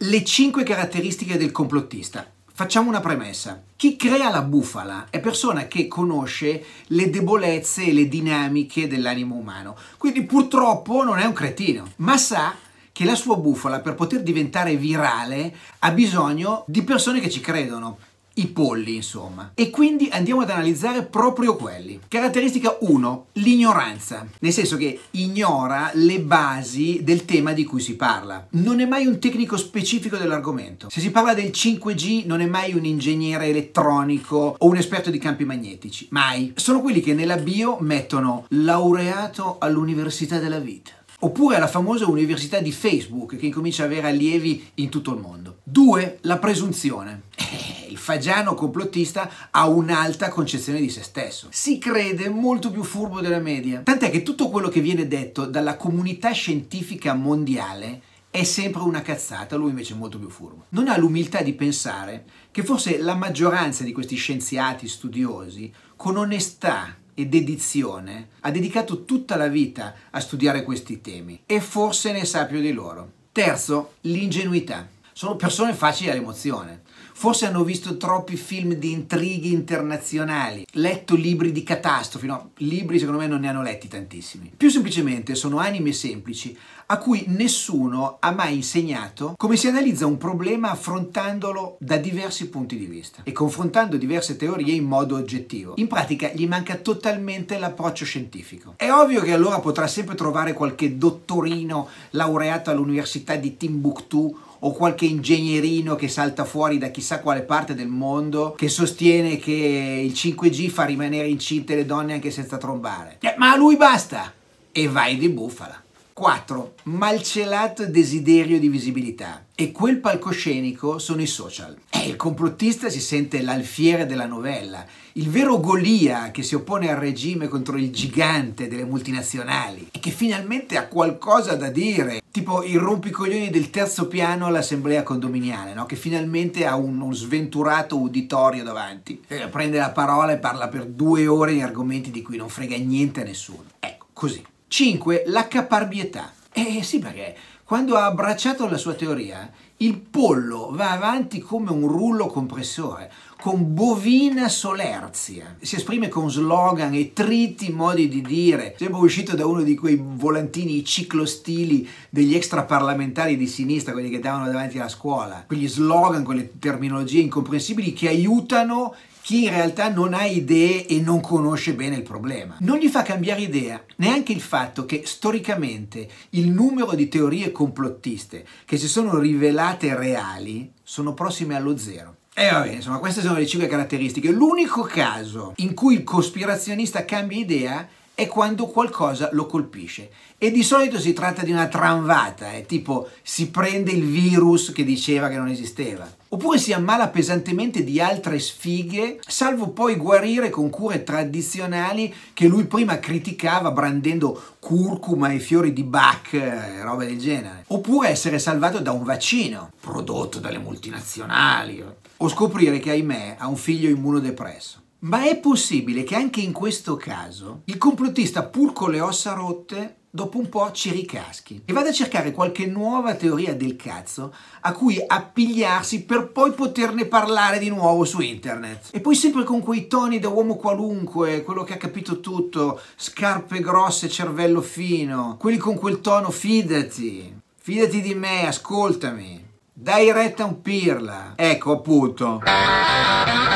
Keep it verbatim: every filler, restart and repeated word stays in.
Le cinque caratteristiche del complottista. Facciamo una premessa. Chi crea la bufala è persona che conosce le debolezze e le dinamiche dell'animo umano. Quindi purtroppo non è un cretino, ma sa che la sua bufala, per poter diventare virale, ha bisogno di persone che ci credono. I polli, insomma. E quindi andiamo ad analizzare proprio quelli. Caratteristica uno, l'ignoranza. Nel senso che ignora le basi del tema di cui si parla. Non è mai un tecnico specifico dell'argomento. Se si parla del cinque G non è mai un ingegnere elettronico o un esperto di campi magnetici. Mai. Sono quelli che nella bio mettono laureato all'Università della Vita. Oppure alla famosa università di Facebook che incomincia ad avere allievi in tutto il mondo. Due, la presunzione. Eh, il fagiano complottista ha un'alta concezione di se stesso. Si crede molto più furbo della media. Tant'è che tutto quello che viene detto dalla comunità scientifica mondiale è sempre una cazzata, lui invece è molto più furbo. Non ha l'umiltà di pensare che forse la maggioranza di questi scienziati studiosi, con onestà e dedizione, ha dedicato tutta la vita a studiare questi temi e forse ne sa più di loro. Terzo, l'ingenuità. Sono persone facili all'emozione. Forse hanno visto troppi film di intrighi internazionali, letto libri di catastrofi, no, libri secondo me non ne hanno letti tantissimi. Più semplicemente sono anime semplici a cui nessuno ha mai insegnato come si analizza un problema affrontandolo da diversi punti di vista e confrontando diverse teorie in modo oggettivo. In pratica gli manca totalmente l'approccio scientifico. È ovvio che allora potrà sempre trovare qualche dottorino laureato all'università di Timbuktu o qualche ingegnerino che salta fuori da chissà quale parte del mondo che sostiene che il cinque G fa rimanere incinte le donne anche senza trombare. Eh, ma a lui basta! E vai di bufala. quattro. Malcelato desiderio di visibilità. E quel palcoscenico sono i social. Eh, il complottista si sente l'alfiere della novella, il vero Golia che si oppone al regime contro il gigante delle multinazionali e che finalmente ha qualcosa da dire, tipo il rompicoglioni del terzo piano all'assemblea condominiale, no? Che finalmente ha un, uno sventurato uditorio davanti, eh, prende la parola e parla per due ore di argomenti di cui non frega niente a nessuno. Ecco, così. cinque. La caparbietà. Eh sì, perché quando ha abbracciato la sua teoria, il pollo va avanti come un rullo compressore, con bovina solerzia. Si esprime con slogan e triti modi di dire. Sembra uscito da uno di quei volantini ciclostili degli extraparlamentari di sinistra, quelli che davano davanti alla scuola. Quegli slogan, quelle terminologie incomprensibili che aiutano chi in realtà non ha idee e non conosce bene il problema. Non gli fa cambiare idea neanche il fatto che storicamente il numero di teorie complottiste che si sono rivelate reali sono prossime allo zero. E va bene, insomma, queste sono le cinque caratteristiche. L'unico caso in cui il cospirazionista cambia idea è quando qualcosa lo colpisce. E di solito si tratta di una tramvata, eh, tipo si prende il virus che diceva che non esisteva. Oppure si ammala pesantemente di altre sfighe, salvo poi guarire con cure tradizionali che lui prima criticava brandendo curcuma e fiori di Bach, eh, roba del genere. Oppure essere salvato da un vaccino, prodotto dalle multinazionali. O scoprire che, ahimè, ha un figlio immunodepresso. Ma è possibile che anche in questo caso il complottista, pur con le ossa rotte, dopo un po' ci ricaschi e vada a cercare qualche nuova teoria del cazzo a cui appigliarsi per poi poterne parlare di nuovo su internet. E poi sempre con quei toni da uomo qualunque, quello che ha capito tutto, scarpe grosse, cervello fino, quelli con quel tono fidati, fidati di me, ascoltami, dai retta a un pirla. Ecco appunto.